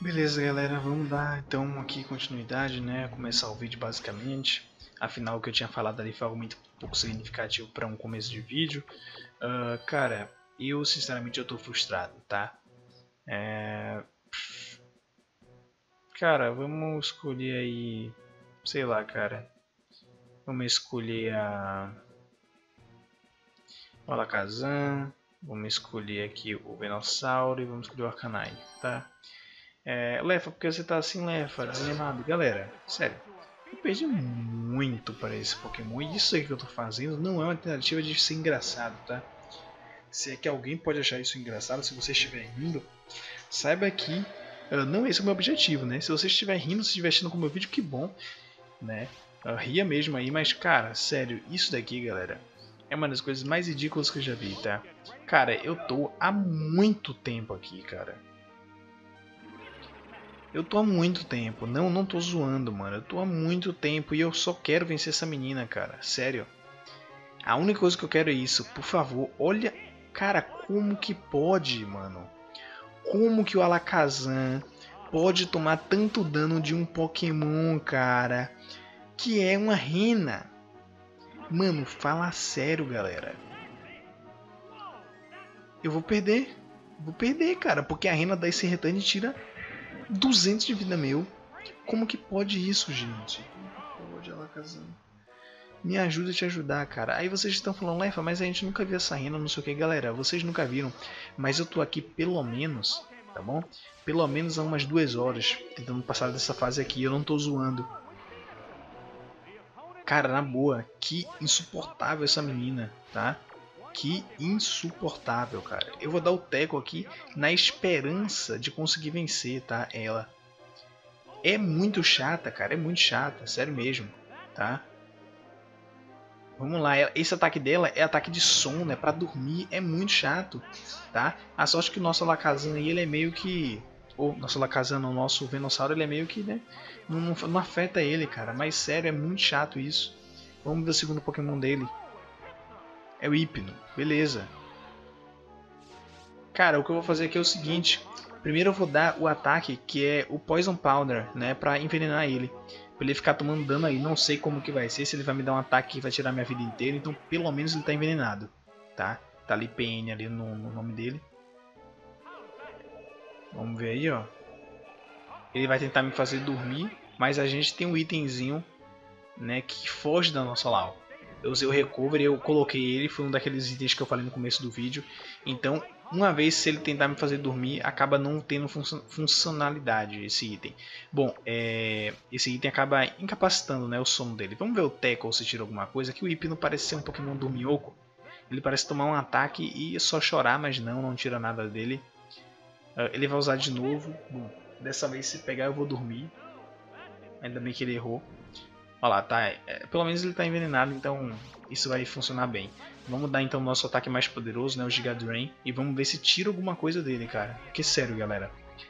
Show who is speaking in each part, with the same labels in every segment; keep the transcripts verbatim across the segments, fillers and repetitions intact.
Speaker 1: Beleza, galera, vamos dar então aqui continuidade, né? Começar o vídeo basicamente. Afinal, o que eu tinha falado ali foi algo muito pouco significativo para um começo de vídeo. Uh, cara, eu sinceramente eu tô frustrado, tá? É... Cara, vamos escolher aí, sei lá, cara. Vamos escolher a o Alakazam, vamos escolher aqui o Venossauro e vamos escolher o Arcanine, tá? É, Lefa, porque você tá assim, Lefa? Animado. Galera, sério, eu perdi muito para esse Pokémon e isso aí que eu tô fazendo não é uma tentativa de ser engraçado, tá? Se é que alguém pode achar isso engraçado, se você estiver rindo, saiba que uh, não esse é o meu objetivo, né? Se você estiver rindo, se estiver assistindo com o meu vídeo, que bom, né? Uh, ria mesmo aí, mas cara, sério, isso daqui, galera, é uma das coisas mais ridículas que eu já vi, tá? Cara, eu tô há muito tempo aqui, cara. Eu tô há muito tempo, não, não tô zoando, mano. Eu tô há muito tempo e eu só quero vencer essa menina, cara. Sério. A única coisa que eu quero é isso. Por favor, olha, cara, como que pode, mano? Como que o Alakazam pode tomar tanto dano de um Pokémon, cara? Que é uma rena. Mano, fala sério, galera. Eu vou perder. Vou perder, cara, porque a rena dá esse return e tira duzentos de vida meu. Como que pode isso, gente? Como que pode, Alakazam? Me ajuda a te ajudar, cara. Aí vocês estão falando, Lefa, mas a gente nunca viu essa rena, não sei o que. Galera, vocês nunca viram, mas eu tô aqui pelo menos, tá bom? Pelo menos há umas duas horas tentando passar dessa fase aqui, eu não tô zoando. Cara, na boa, que insuportável essa menina, tá? Que insuportável, cara. Eu vou dar o teco aqui na esperança de conseguir vencer, tá? Ela. É muito chata, cara, é muito chata, sério mesmo, tá? Vamos lá, esse ataque dela é ataque de sono, é pra dormir, é muito chato, tá? A sorte que o nosso Alakazam aí, ele é meio que... O nosso Alakazam, o nosso Venossauro, ele é meio que, né? Não, não, não afeta ele, cara, mas sério, é muito chato isso. Vamos ver o segundo Pokémon dele. É o Hypno, beleza. Cara, o que eu vou fazer aqui é o seguinte. Primeiro eu vou dar o ataque, que é o Poison Powder, né? Pra envenenar ele. Pra ele ficar tomando dano aí. Não sei como que vai ser, se ele vai me dar um ataque que vai tirar minha vida inteira. Então, pelo menos ele tá envenenado, tá? Tá ali P N ali no, no nome dele. Vamos ver aí, ó. Ele vai tentar me fazer dormir, mas a gente tem um itemzinho, né, que foge da nossa Lau. Eu usei o Recover e eu coloquei ele, foi um daqueles itens que eu falei no começo do vídeo. Então, uma vez se ele tentar me fazer dormir, acaba não tendo funcionalidade esse item. Bom, é... esse item acaba incapacitando, né, o sono dele. Vamos ver o Tackle se tira alguma coisa, que o Hypno parece ser um Pokémon dorminhoco. Ele parece tomar um ataque e só chorar, mas não, não tira nada dele. Ele vai usar de novo. Bom, dessa vez se pegar eu vou dormir. Ainda bem que ele errou. Olha lá, tá. É, pelo menos ele está envenenado, então isso vai funcionar bem. Vamos dar então o nosso ataque mais poderoso, né, o Giga Drain, e vamos ver se tira alguma coisa dele, cara. Porque sério, galera.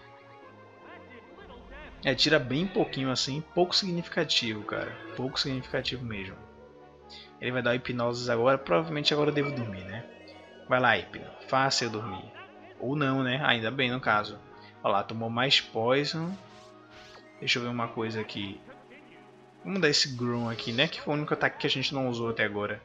Speaker 1: É, tira bem pouquinho assim, pouco significativo, cara. Pouco significativo mesmo. Ele vai dar hipnose agora, provavelmente agora eu devo dormir, né? Vai lá, Hipno, faça eu dormir. Ou não, né? Ainda bem no caso. Olha lá, tomou mais Poison. Deixa eu ver uma coisa aqui. Vamos dar esse Groom aqui, né? Que foi o único ataque que a gente não usou até agora.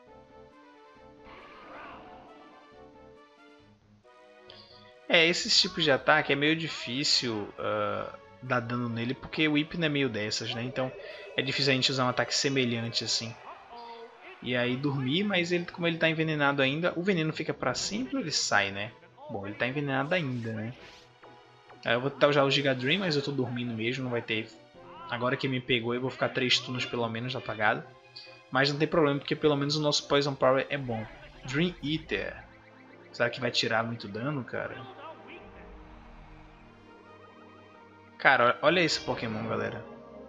Speaker 1: É, esses tipos de ataque é meio difícil uh, dar dano nele, porque o Hypno é meio dessas, né? Então é difícil a gente usar um ataque semelhante assim. E aí dormir, mas ele, como ele tá envenenado ainda, o veneno fica pra sempre ou ele sai, né? Bom, ele tá envenenado ainda, né? Aí eu vou tentar usar o Giga Dream, mas eu tô dormindo mesmo, não vai ter... Agora que me pegou eu vou ficar três turnos pelo menos apagado. Mas não tem problema, porque pelo menos o nosso Poison Power é bom. Dream Eater. Será que vai tirar muito dano, cara? Cara, olha esse Pokémon, galera.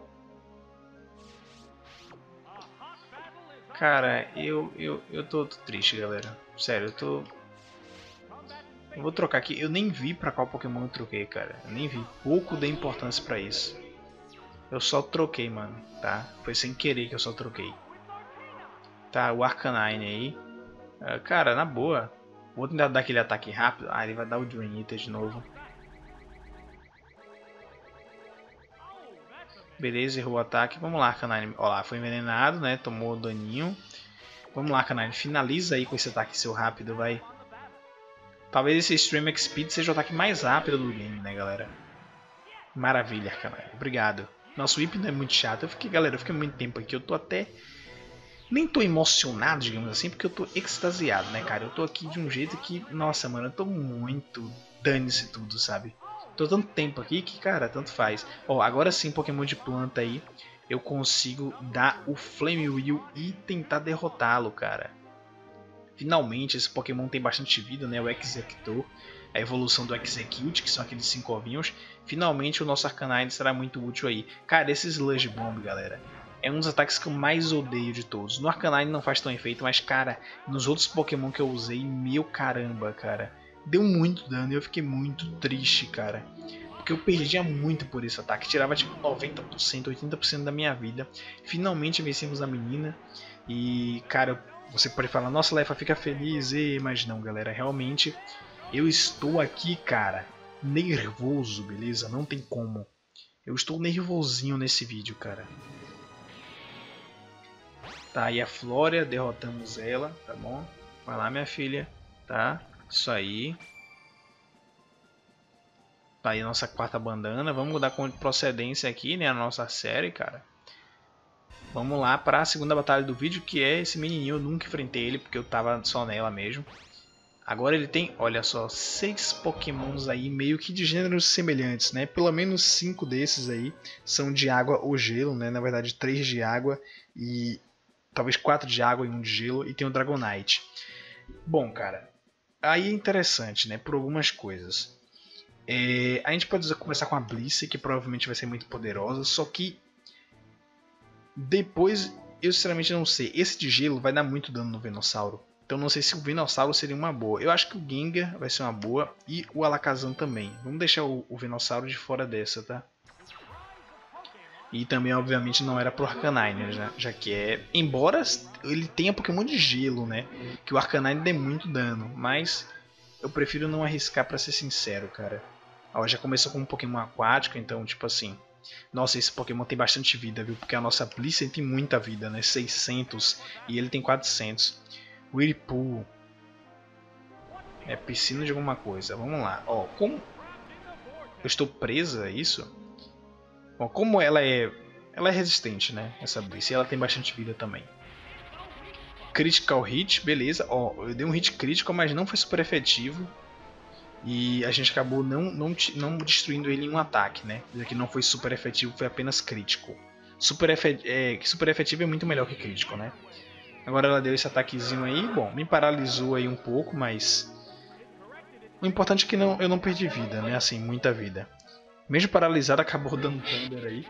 Speaker 1: Cara, eu, eu, eu tô, tô triste, galera. Sério, eu tô... Eu vou trocar aqui. Eu nem vi pra qual Pokémon eu troquei, cara. Eu nem vi. Pouco dei importância pra isso. Eu só troquei, mano, tá? Foi sem querer que eu só troquei. Tá, o Arcanine aí. Uh, cara, na boa. Vou tentar dar aquele ataque rápido. Ah, ele vai dar o Dream Eater de novo. Beleza, errou o ataque. Vamos lá, Arcanine. Ó lá, foi envenenado, né? Tomou daninho. Vamos lá, Arcanine. Finaliza aí com esse ataque seu rápido, vai. Talvez esse Extreme Speed seja o ataque mais rápido do game, né, galera? Maravilha, Arcanine. Obrigado. Nosso Whip não é muito chato. Eu fiquei, galera, eu fiquei muito tempo aqui. Eu tô até... Nem tô emocionado, digamos assim, porque eu tô extasiado, né, cara? Eu tô aqui de um jeito que... Nossa, mano, eu tô muito... Dane-se tudo, sabe? Tô tanto tempo aqui que, cara, tanto faz. Ó, agora sim, Pokémon de planta aí, eu consigo dar o Flame Wheel e tentar derrotá-lo, cara. Finalmente, esse Pokémon tem bastante vida, né? O Executor, a evolução do Execute, que são aqueles cinco ovinhos. Finalmente, o nosso Arcanine será muito útil aí. Cara, esse Sludge Bomb, galera, é um dos ataques que eu mais odeio de todos. No Arcanine não faz tão efeito, mas, cara, nos outros Pokémon que eu usei, meu caramba, cara. Deu muito dano e eu fiquei muito triste, cara. Porque eu perdia muito por esse ataque. Tirava tipo noventa por cento, oitenta por cento da minha vida. Finalmente vencemos a menina. E, cara, você pode falar, nossa, Lefa, fica feliz. E, mas não, galera, realmente eu estou aqui, cara, nervoso, beleza? Não tem como. Eu estou nervosinho nesse vídeo, cara. Tá, aí a Flória, derrotamos ela, tá bom? Vai lá, minha filha, tá? Isso aí. Tá aí a nossa quarta bandana. Vamos mudar com procedência aqui, né? A nossa série, cara. Vamos lá para a segunda batalha do vídeo, que é esse menininho. Eu nunca enfrentei ele, porque eu tava só nela mesmo. Agora ele tem, olha só, seis pokémons aí, meio que de gêneros semelhantes, né? Pelo menos cinco desses aí são de água ou gelo, né? Na verdade, três de água e talvez quatro de água e um de gelo. E tem o Dragonite. Bom, cara, aí é interessante, né? Por algumas coisas. É, a gente pode começar com a Blissey, que provavelmente vai ser muito poderosa, só que depois, eu sinceramente não sei. Esse de gelo vai dar muito dano no Venossauro. Então não sei se o Venossauro seria uma boa. Eu acho que o Gengar vai ser uma boa e o Alakazam também. Vamos deixar o, o Venossauro de fora dessa, tá? E também, obviamente, não era pro Arcanine, já, já que é... Embora ele tenha Pokémon de gelo, né? Que o Arcanine dê muito dano, mas eu prefiro não arriscar, pra ser sincero, cara. Ó, já começou com um Pokémon aquático, então, tipo assim... Nossa, esse Pokémon tem bastante vida, viu? Porque a nossa Blissey tem muita vida, né? seiscentos e ele tem quatrocentos. Whirlpool. É piscina de alguma coisa. Vamos lá. Ó, como eu estou presa a isso? Bom, como ela é... Ela é resistente, né? Essa Blissey. E ela tem bastante vida também. Critical Hit, beleza. Ó, eu dei um hit crítico, mas não foi super efetivo. E a gente acabou não, não, não destruindo ele em um ataque, né? Já que não foi super efetivo, foi apenas crítico. Super, efet é, super efetivo é muito melhor que crítico, né? Agora ela deu esse ataquezinho aí. Bom, me paralisou aí um pouco, mas... O importante é que não, eu não perdi vida, né? Assim, muita vida. Mesmo paralisado, acabou dando Thunder aí.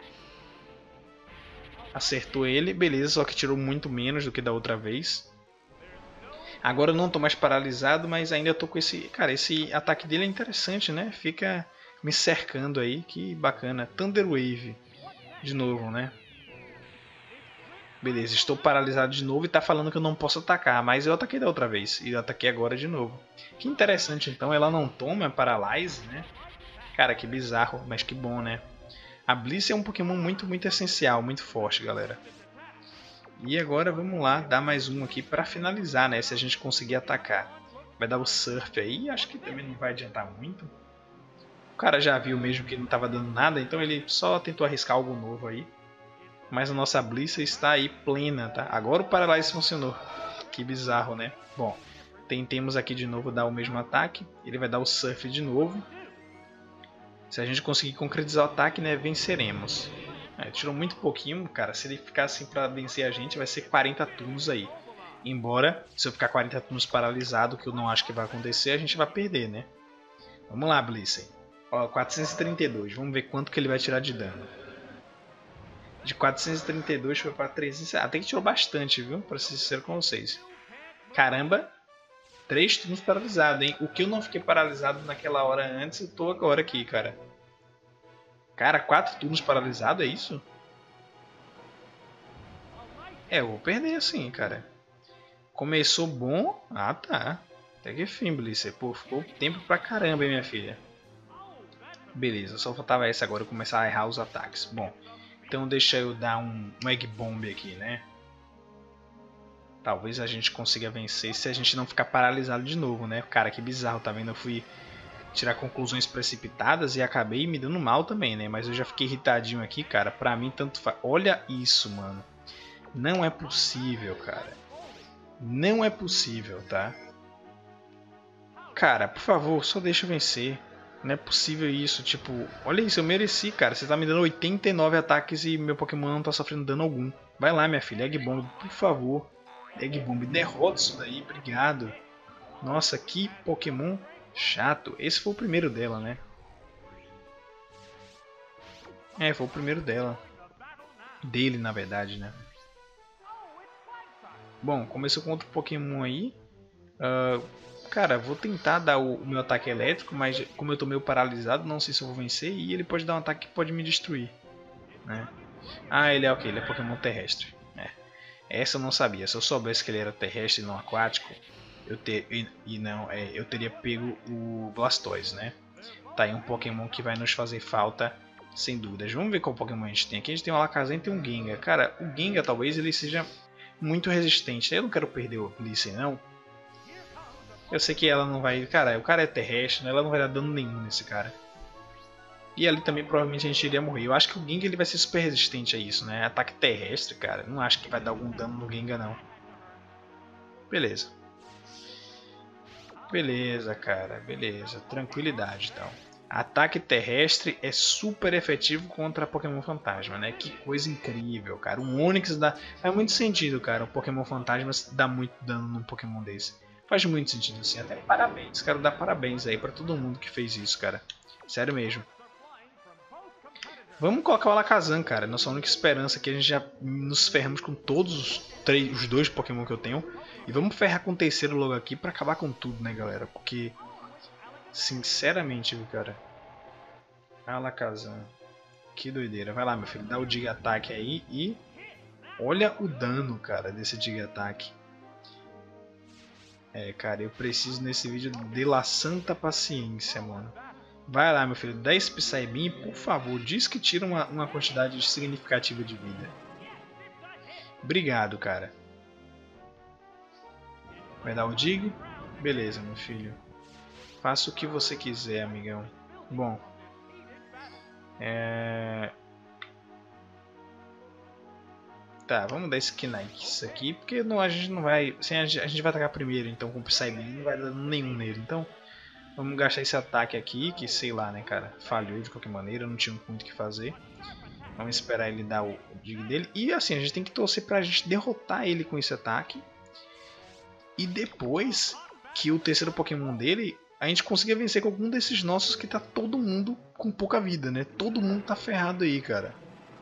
Speaker 1: Acertou ele, beleza, só que tirou muito menos do que da outra vez. Agora eu não tô mais paralisado, mas ainda tô com esse... Cara, esse ataque dele é interessante, né? Fica me cercando aí, que bacana. Thunder Wave, de novo, né? Beleza, estou paralisado de novo e tá falando que eu não posso atacar, mas eu ataquei da outra vez e eu ataquei agora de novo. Que interessante, então, ela não toma Paralyze, né? Cara, que bizarro, mas que bom, né? A Blissey é um Pokémon muito, muito essencial, muito forte, galera. E agora vamos lá, dar mais um aqui para finalizar, né? Se a gente conseguir atacar. Vai dar o Surf aí, acho que também não vai adiantar muito. O cara já viu mesmo que não estava dando nada, então ele só tentou arriscar algo novo aí. Mas a nossa Blissey está aí plena, tá? Agora o Paralyze funcionou. Que bizarro, né? Bom, tentemos aqui de novo dar o mesmo ataque. Ele vai dar o Surf de novo. Se a gente conseguir concretizar o ataque, né, venceremos. É, tirou muito pouquinho, cara. Se ele ficar assim pra vencer a gente, vai ser quarenta turnos aí. Embora, se eu ficar quarenta turnos paralisado, que eu não acho que vai acontecer, a gente vai perder, né? Vamos lá, Blissey. Ó, quatrocentos e trinta e dois. Vamos ver quanto que ele vai tirar de dano. De quatrocentos e trinta e dois foi pra trezentos. Até que tirou bastante, viu? Pra ser sincero com vocês. Caramba! três turnos paralisado, hein? O que eu não fiquei paralisado naquela hora antes, eu tô agora aqui, cara. Cara, quatro turnos paralisado, é isso? É, eu vou perder assim, cara. Começou bom. Ah, tá. Até que fim, Blissey. Pô, ficou tempo pra caramba, hein, minha filha. Beleza, só faltava essa agora, eu começar a errar os ataques. Bom, Então deixa eu dar um, um Egg Bomb aqui, né? Talvez a gente consiga vencer se a gente não ficar paralisado de novo, né? Cara, que bizarro, tá vendo? Eu fui tirar conclusões precipitadas e acabei me dando mal também, né? Mas eu já fiquei irritadinho aqui, cara. Pra mim, tanto faz. Olha isso, mano. Não é possível, cara. Não é possível, tá? Cara, por favor, só deixa eu vencer. Não é possível isso, tipo... Olha isso, eu mereci, cara. Você tá me dando oitenta e nove ataques e meu Pokémon não tá sofrendo dano algum. Vai lá, minha filha. Egg Bomb, por favor. Egg Bomb, derrota isso daí, obrigado. Nossa, que Pokémon chato. Esse foi o primeiro dela, né? É, foi o primeiro dela. Dele, na verdade, né? Bom, começou com outro Pokémon aí. Uh, cara, vou tentar dar o, o meu ataque elétrico, mas como eu tô meio paralisado, não sei se eu vou vencer. E ele pode dar um ataque que pode me destruir, né? Ah, ele é o que? Ele é Pokémon terrestre. É. Essa eu não sabia. Se eu soubesse que ele era terrestre e não aquático, eu ter e, e não, é, eu teria pego o Blastoise, né? Tá aí um Pokémon que vai nos fazer falta, sem dúvidas. Vamos ver qual Pokémon a gente tem. Aqui a gente tem um Alakazam e tem um Gengar. Cara, o Gengar talvez ele seja muito resistente. Eu não quero perder o Blissey, não. Eu sei que ela não vai... Cara, o cara é terrestre, né? Ela não vai dar dano nenhum nesse cara. E ali também provavelmente a gente iria morrer. Eu acho que o Gengar ele vai ser super resistente a isso, né? Ataque terrestre, cara. Não acho que vai dar algum dano no Gengar, não. Beleza. Beleza, cara. Beleza. Tranquilidade, então. Ataque terrestre é super efetivo contra Pokémon Fantasma, né? Que coisa incrível, cara. O Onix dá... Faz muito sentido, cara. O Pokémon Fantasma dá muito dano num Pokémon desse. Faz muito sentido, assim. Até parabéns. Quero dar parabéns aí pra todo mundo que fez isso, cara. Sério mesmo. Vamos colocar o Alakazam, cara. Nossa única esperança aqui. A gente já nos ferramos com todos os, três, os dois Pokémon que eu tenho. E vamos ferrar com o terceiro logo aqui pra acabar com tudo, né, galera? Porque... Sinceramente, viu, cara. Alakazam. Que doideira. Vai lá, meu filho. Dá o Dig Attack aí e... Olha o dano, cara, desse Dig Attack. É, cara, eu preciso nesse vídeo de la santa paciência, mano. Vai lá, meu filho. Dá esse Psybeam, por favor. Diz que tira uma, uma quantidade significativa de vida. Obrigado, cara. Vai dar o Dig? Beleza, meu filho. Faça o que você quiser, amigão. Bom. É... Tá, vamos dar esse Knights aqui, porque não, a gente não vai... Assim, a gente vai atacar primeiro, então com o Psybeam não vai dar nenhum nele. Então, vamos gastar esse ataque aqui, que sei lá, né, cara. Falhou de qualquer maneira, não tinha muito o que fazer. Vamos esperar ele dar o dig dele. E assim, a gente tem que torcer pra gente derrotar ele com esse ataque. E depois que o terceiro Pokémon dele... A gente consiga vencer com algum desses nossos que tá todo mundo com pouca vida, né? Todo mundo tá ferrado aí, cara.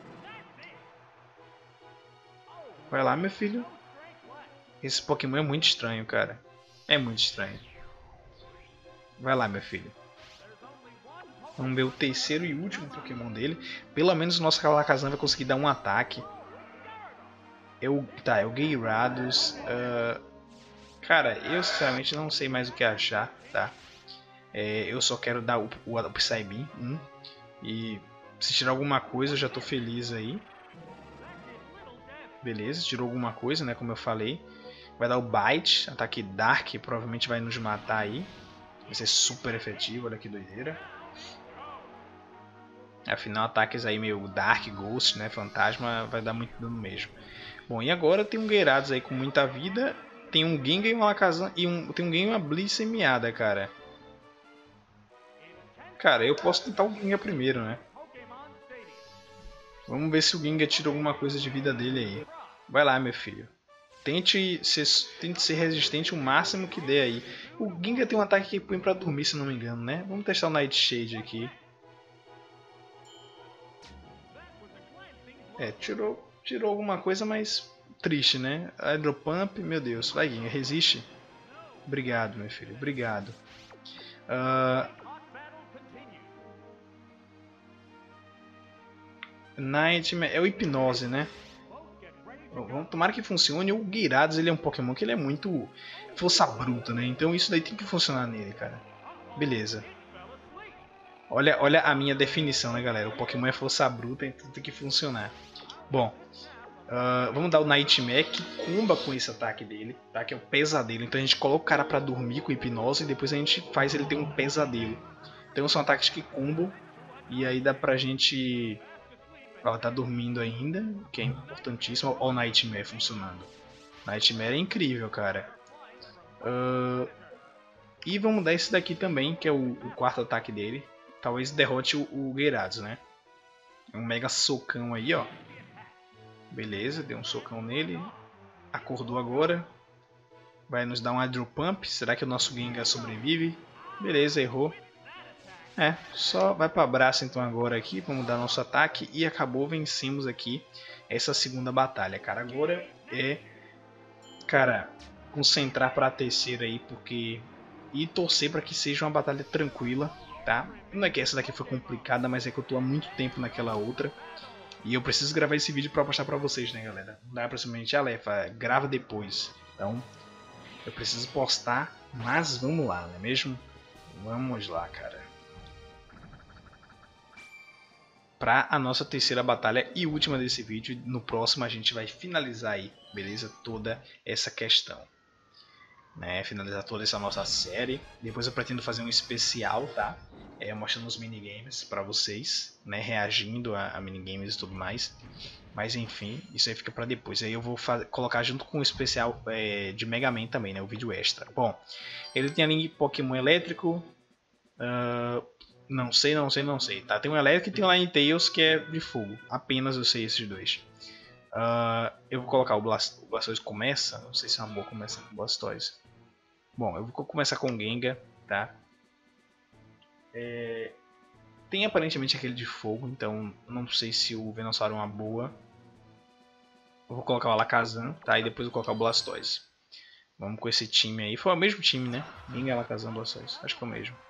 Speaker 1: Vai lá, meu filho. Esse Pokémon é muito estranho, cara. É muito estranho. Vai lá, meu filho. Vamos ver o terceiro e último Pokémon dele. Pelo menos o nosso Alakazam vai conseguir dar um ataque. Eu, tá, é o Gyarados. Uh, cara, eu sinceramente não sei mais o que achar, tá? É, eu só quero dar o, o, o Psybeam. Hum, e se tirar alguma coisa eu já tô feliz aí. Beleza, tirou alguma coisa, né? Como eu falei. Vai dar o Bite, ataque Dark, provavelmente vai nos matar aí. Vai ser super efetivo, olha que doideira. Afinal, ataques aí meio Dark, Ghost, né? Fantasma, vai dar muito dano mesmo. Bom, e agora tem um Gyarados aí com muita vida. Tem um Gengar e um Alakazam. E um, tem um Gengar e uma Blissey meada, cara. Cara, eu posso tentar o Gengar primeiro, né? Vamos ver se o Gengar tira alguma coisa de vida dele aí. Vai lá, meu filho. Tente ser, tente ser resistente o máximo que der aí. O Gengar tem um ataque que põe pra dormir, se não me engano, né? Vamos testar o Nightshade aqui. É, tirou, tirou alguma coisa, mas triste, né? Hydropump, meu Deus. Vai, Gengar, resiste. Obrigado, meu filho. Obrigado. Uh... Nightmare é o Hipnose, né? Vamos tomara que funcione. O Gyarados ele é um Pokémon que ele é muito força bruta, né? Então isso daí tem que funcionar nele, cara. Beleza. Olha, olha a minha definição, né, galera? O Pokémon é força bruta, então tem que funcionar. Bom, uh, vamos dar o Nightmare, que comba com esse ataque dele, tá? Que é o pesadelo. Então a gente coloca o cara pra dormir com hipnose e depois a gente faz ele ter um pesadelo. Então são ataques que combam. E aí dá pra gente... Ela tá dormindo ainda, que é importantíssimo. Olha o Nightmare funcionando. Nightmare é incrível, cara. Uh, e vamos dar esse daqui também, que é o, o quarto ataque dele. Talvez derrote o, o Gyarados, né? Um mega socão aí, ó. Beleza, deu um socão nele. Acordou agora. Vai nos dar um Hydro Pump. Será que o nosso Gengar sobrevive? Beleza, errou. É, só vai para abraço então agora aqui. Vamos dar nosso ataque. E acabou, vencemos aqui essa segunda batalha, cara. Agora é... Cara, concentrar para a terceira aí, porque... E torcer para que seja uma batalha tranquila, tá? Não é que essa daqui foi complicada, mas é que eu tô há muito tempo naquela outra. E eu preciso gravar esse vídeo para postar para vocês, né, galera? Não dá pra simplesmente, ah, Lefa, grava depois. Então, eu preciso postar, mas vamos lá, não é mesmo? Vamos lá, cara. Para a nossa terceira batalha e última desse vídeo. No próximo a gente vai finalizar aí, beleza? Toda essa questão. Né, finalizar toda essa nossa série. Depois eu pretendo fazer um especial, tá? É, mostrando os minigames para vocês, né? Reagindo a, a minigames e tudo mais. Mas enfim, isso aí fica para depois. Aí eu vou colocar junto com o especial é, de Mega Man também, né? O vídeo extra. Bom, ele tem ali Pokémon elétrico. Uh, não sei, não sei, não sei. Tá? Tem um elétrico e tem um Ninetales que é de fogo. Apenas eu sei esses dois. Uh, eu vou colocar o, Blast, o Blastoise começa. Não sei se é uma boa começar com o Blastoise. Bom, eu vou começar com o Gengar, tá? É... Tem aparentemente aquele de fogo, então não sei se o Venossauro é uma boa. Eu vou colocar o Alakazam, tá? E depois eu vou colocar o Blastoise. Vamos com esse time aí. Foi o mesmo time, né? Gengar, Alakazam, Blastoise. Acho que foi o mesmo.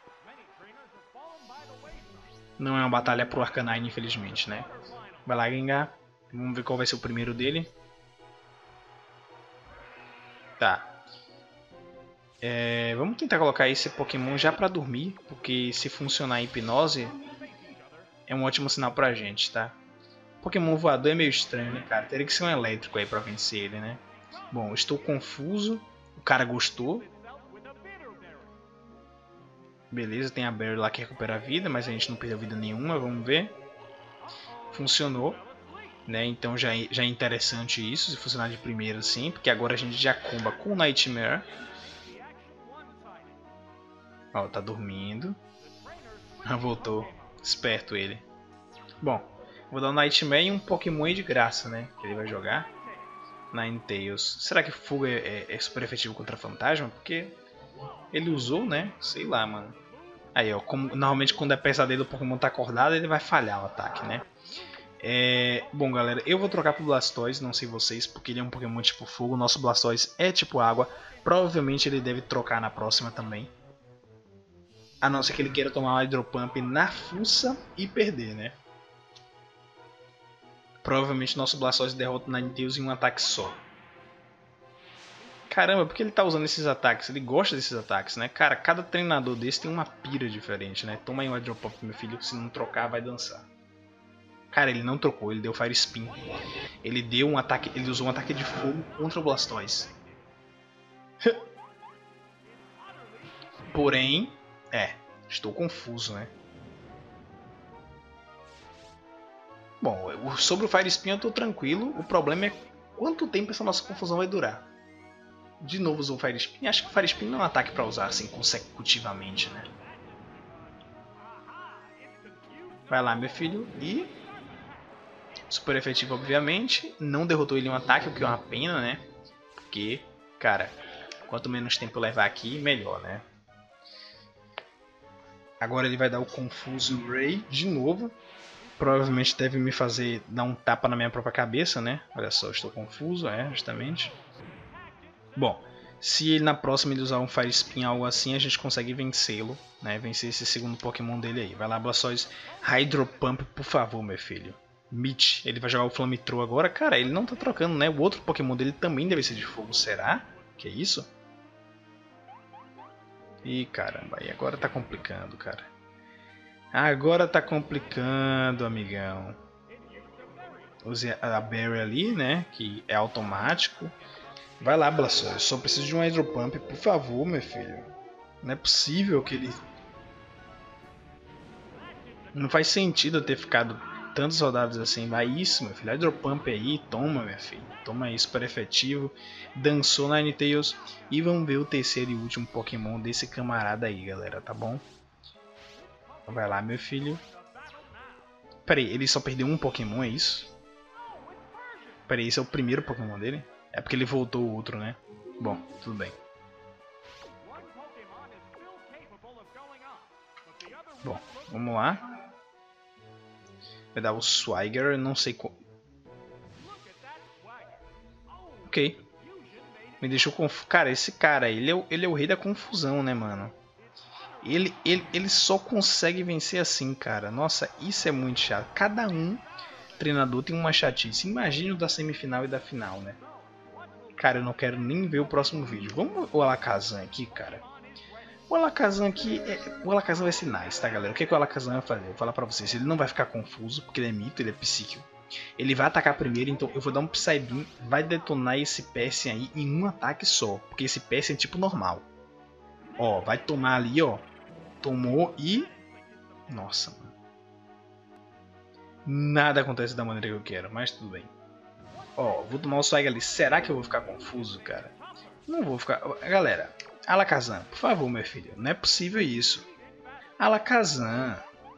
Speaker 1: Não é uma batalha pro Arcanine, infelizmente, né? Vai lá, Gengar. Vamos ver qual vai ser o primeiro dele. Tá. É, vamos tentar colocar esse Pokémon já pra dormir, porque se funcionar a hipnose, é um ótimo sinal pra gente, tá? Pokémon voador é meio estranho, né, cara? Teria que ser um elétrico aí pra vencer ele, né? Bom, estou confuso. O cara gostou. Beleza, tem a Berry lá que recupera a vida, mas a gente não perdeu vida nenhuma, vamos ver. Funcionou. Né? Então já, já é interessante isso, se funcionar de primeira assim, porque agora a gente já comba com o Nightmare. Ó, tá dormindo. Ah, voltou. Esperto ele. Bom, vou dar o Nightmare e um Pokémon de graça, né? Que ele vai jogar. Ninetales. Será que Fuga é, é, é super efetivo contra Fantasma? Porque ele usou, né? Sei lá, mano. Aí, ó. Como, normalmente quando é pesadelo o Pokémon tá acordado, ele vai falhar o ataque, né? É... Bom, galera, eu vou trocar pro Blastoise, não sei vocês, porque ele é um Pokémon tipo fogo. Nosso Blastoise é tipo água. Provavelmente ele deve trocar na próxima também. A não ser que ele queira tomar um Hydro Pump na fuça e perder, né? Provavelmente nosso Blastoise derrota o Ninetales em um ataque só. Caramba, por que ele tá usando esses ataques? Ele gosta desses ataques, né? Cara, cada treinador desse tem uma pira diferente, né? Toma aí um Hydro Pump, meu filho. Se não trocar, vai dançar. Cara, ele não trocou, ele deu Fire Spin. Ele deu um ataque, ele usou um ataque de fogo contra o Blastoise. Porém, é, estou confuso, né? Bom, sobre o Fire Spin eu tô tranquilo. O problema é quanto tempo essa nossa confusão vai durar. De novo usou o Fire Spin. Acho que o Fire Spin não é um ataque pra usar assim consecutivamente, né? Vai lá, meu filho. E... super efetivo, obviamente. Não derrotou ele em um ataque, o que é uma pena, né? Porque, cara, quanto menos tempo eu levar aqui, melhor, né? Agora ele vai dar o Confuso Ray de novo. Provavelmente deve me fazer dar um tapa na minha própria cabeça, né? Olha só, estou confuso, é, justamente. Bom, se na próxima ele usar um Fire Spin algo assim, a gente consegue vencê-lo, né? Vencer esse segundo Pokémon dele aí. Vai lá, Blastoise, Hydro Pump, por favor, meu filho. Mitch, ele vai jogar o Flamethrall agora. Cara, ele não tá trocando, né? O outro Pokémon dele também deve ser de fogo, será? Que isso? Ih, caramba, aí agora tá complicando, cara. Agora tá complicando, amigão. Use a Berry ali, né? Que é automático. Vai lá, Blastoise. Só preciso de um Hydro Pump, por favor, meu filho. Não é possível que ele... Não faz sentido eu ter ficado tantos rodadas assim. Vai isso, meu filho. Hydro Pump aí. Toma, meu filho. Toma aí, super efetivo. Dançou Ninetales. E vamos ver o terceiro e último Pokémon desse camarada aí, galera. Tá bom? Vai lá, meu filho. Pera aí, ele só perdeu um Pokémon, é isso? Pera aí, esse é o primeiro Pokémon dele? É porque ele voltou o outro, né? Bom, tudo bem. Bom, vamos lá. Vai dar o Swagger, não sei qual... Ok. Me deixou confuso. Cara, esse cara, ele é, o, ele é o rei da confusão, né, mano? Ele, ele, ele só consegue vencer assim, cara. Nossa, isso é muito chato. Cada um treinador tem uma chatice. Imagina o da semifinal e da final, né? Cara, eu não quero nem ver o próximo vídeo. Vamos o Alakazam aqui, cara. O Alakazam aqui, é... o Alakazam vai ser nice, tá, galera? O que, que o Alakazam vai fazer? Eu vou falar pra vocês. Ele não vai ficar confuso, porque ele é mito, ele é psíquico. Ele vai atacar primeiro, então eu vou dar um Psybeam, vai detonar esse Persian aí em um ataque só, porque esse Persian é tipo normal. Ó, vai tomar ali, ó. Tomou e... Nossa, mano. Nada acontece da maneira que eu quero, mas tudo bem. Ó, vou tomar o Swag ali. Será que eu vou ficar confuso, cara? Não vou ficar... Galera, Alakazam, por favor, meu filho. Não é possível isso. Alakazam.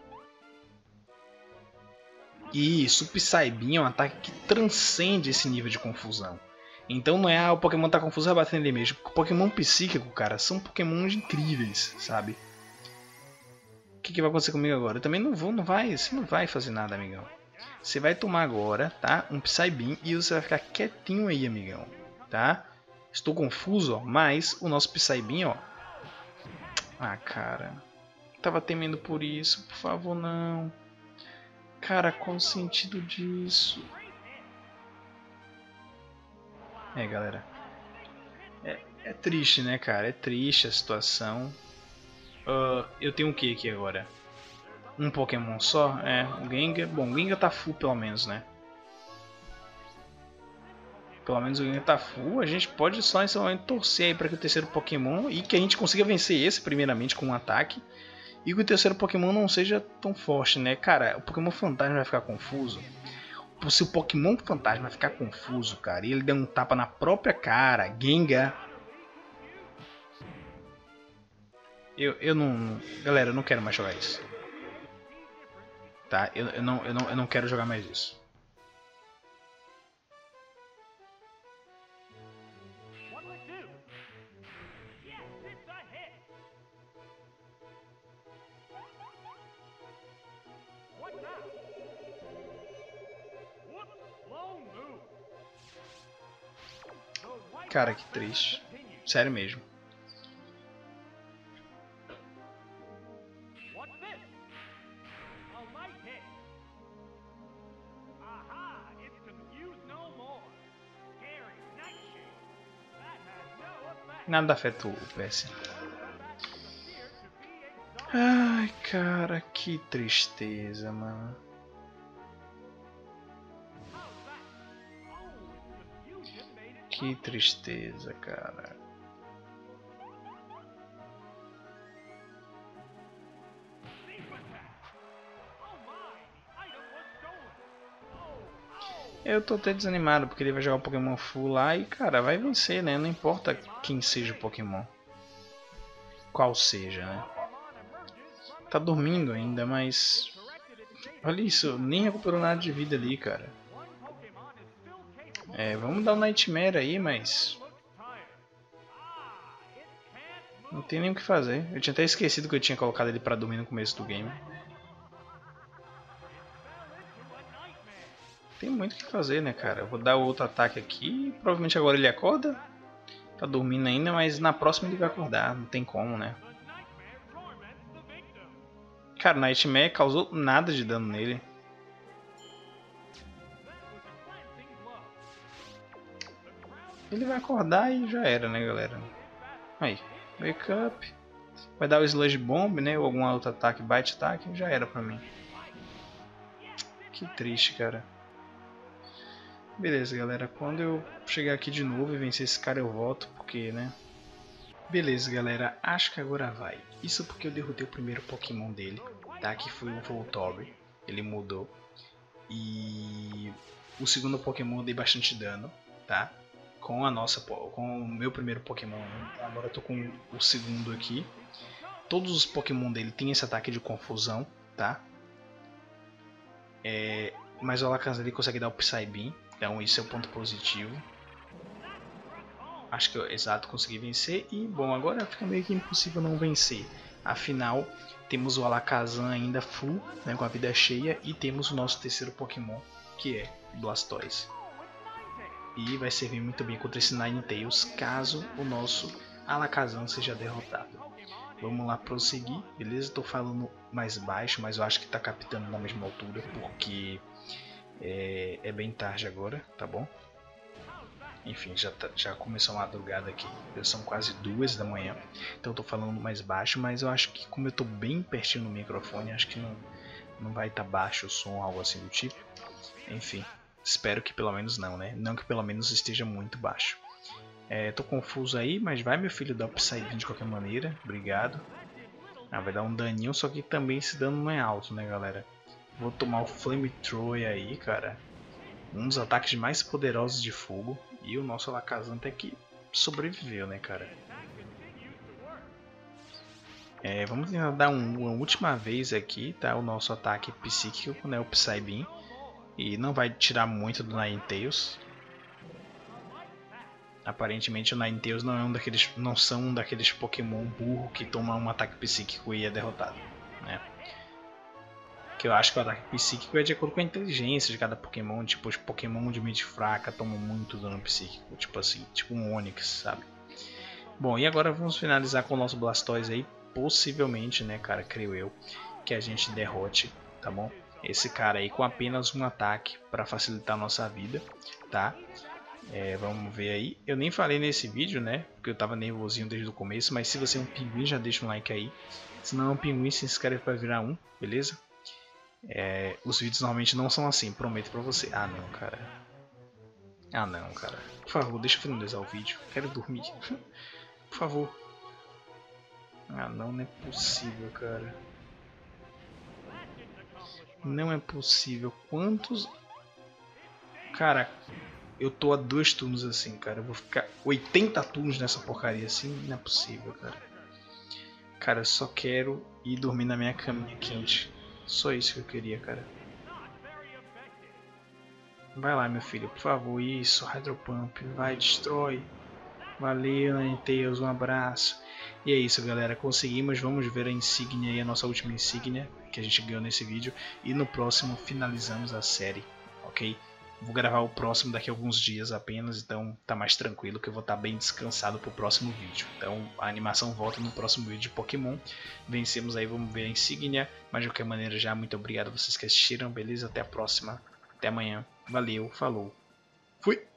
Speaker 1: Isso, o Psybeam é um ataque que transcende esse nível de confusão. Então não é ah, o Pokémon tá confuso, vai bater nele mesmo. O Pokémon psíquico, cara, são Pokémons incríveis, sabe? O que, que vai acontecer comigo agora? Eu também não vou, não vai, você não vai fazer nada, amigão. Você vai tomar agora, tá? Um Psybeam e você vai ficar quietinho aí, amigão, tá? Estou confuso, ó, mas o nosso Psybeam, ó. Ah, cara. Tava temendo por isso, por favor, não. Cara, qual o sentido disso? É, galera. É, é triste, né, cara? É triste a situação. Uh, eu tenho o que aqui agora? Um Pokémon só? É, o Gengar. Bom, o Gengar tá full pelo menos, né? Pelo menos o Gengar tá full. A gente pode só nesse momento torcer aí para que o terceiro Pokémon e que a gente consiga vencer esse primeiramente com um ataque. E que o terceiro Pokémon não seja tão forte, né? Cara, o Pokémon Fantasma vai ficar confuso. Se o Pokémon Fantasma vai ficar confuso, cara, e ele der um tapa na própria cara, Gengar... Eu, eu não... Galera, eu não quero mais jogar isso. Tá? Eu, eu, não, eu, não, eu não quero jogar mais isso. Cara, que triste. Sério mesmo. Nada afeta o P S. Ai, cara, que tristeza, mano. Que tristeza, cara. Eu tô até desanimado porque ele vai jogar o Pokémon Full lá e, cara, vai vencer, né? Não importa quem seja o Pokémon. Qual seja, né? Tá dormindo ainda, mas... Olha isso, nem recuperou nada de vida ali, cara. É, vamos dar o Nightmare aí, mas... Não tem nem o que fazer. Eu tinha até esquecido que eu tinha colocado ele pra dormir no começo do game. Tem muito o que fazer, né, cara? Eu vou dar outro ataque aqui. Provavelmente agora ele acorda. Tá dormindo ainda, mas na próxima ele vai acordar. Não tem como, né? Cara, o Nightmare causou nada de dano nele. Ele vai acordar e já era, né, galera? Aí, wake up. Vai dar o Sludge Bomb, né? Ou algum outro ataque, Bite Attack, já era pra mim. Que triste, cara. Beleza, galera. Quando eu chegar aqui de novo e vencer esse cara, eu volto, porque, né? Beleza, galera. Acho que agora vai. Isso porque eu derrotei o primeiro Pokémon dele, tá? Que foi o Voltorb. Ele mudou. E o segundo Pokémon eu dei bastante dano, tá? Com a nossa, com o meu primeiro Pokémon. Agora eu tô com o segundo aqui. Todos os Pokémon dele tem esse ataque de confusão, tá? É, mas o Alakazam ele consegue dar o Psybeam, então isso é o ponto positivo. Acho que eu, exato, consegui vencer. E bom, agora fica meio que impossível não vencer. Afinal, temos o Alakazam ainda full, né, com a vida cheia. E temos o nosso terceiro Pokémon, que é o Blastoise. E vai servir muito bem contra esse Ninetales, caso o nosso Alakazam seja derrotado. Vamos lá prosseguir, beleza? Estou falando mais baixo, mas eu acho que está captando na mesma altura, porque é, é bem tarde agora, tá bom? Enfim, já, tá, já começou a madrugada aqui, já são quase duas da manhã, então estou falando mais baixo, mas eu acho que como eu estou bem pertinho no microfone, acho que não, não vai estar tá baixo o som, algo assim do tipo. Enfim, espero que pelo menos não, né? Não que pelo menos esteja muito baixo. É, tô confuso aí, mas vai meu filho dar o Psybeam de qualquer maneira, obrigado. Ah, vai dar um daninho, só que também esse dano não é alto, né, galera? Vou tomar o Flamethrower aí, cara. Um dos ataques mais poderosos de fogo. E o nosso Alakazam até que sobreviveu, né, cara? É, vamos tentar dar um, uma última vez aqui, tá? O nosso ataque psíquico, né? O Psybeam. E não vai tirar muito do Ninetales. Aparentemente o Ninetales não, é um daqueles, não são um daqueles Pokémon burro que toma um ataque psíquico e é derrotado, né? Que eu acho que o ataque psíquico é de acordo com a inteligência de cada Pokémon. Tipo, os Pokémon de mente fraca tomam muito dano psíquico. Tipo assim, tipo um Onix, sabe? Bom, e agora vamos finalizar com o nosso Blastoise aí. Possivelmente, né, cara, creio eu, que a gente derrote, tá bom? Esse cara aí com apenas um ataque para facilitar a nossa vida, tá? É, vamos ver aí. Eu nem falei nesse vídeo, né? Porque eu tava nervosinho desde o começo. Mas se você é um pinguim, já deixa um like aí. Se não é um pinguim, se inscreve para virar um, beleza? É, os vídeos normalmente não são assim, prometo pra você. Ah não, cara. Ah não, cara. Por favor, deixa eu finalizar o vídeo. Quero dormir. Por favor. Ah não, não é possível, cara. Não é possível. Quantos... Cara, eu tô a dois turnos assim, cara. Eu vou ficar oitenta turnos nessa porcaria assim. Não é possível, cara. Cara, eu só quero ir dormir na minha caminha quente. Só isso que eu queria, cara. Vai lá, meu filho, por favor. Isso, Hydro Pump. Vai, destrói. Valeu, Ninetales, um abraço. E é isso, galera. Conseguimos. Vamos ver a insígnia aí, a nossa última insígnia que a gente ganhou nesse vídeo. E no próximo finalizamos a série, ok? Vou gravar o próximo daqui a alguns dias apenas, então tá mais tranquilo que eu vou estar bem descansado pro próximo vídeo. Então a animação volta no próximo vídeo de Pokémon. Vencemos aí, vamos ver a insígnia. Mas de qualquer maneira já, muito obrigado a vocês que assistiram, beleza? Até a próxima, até amanhã. Valeu, falou, fui!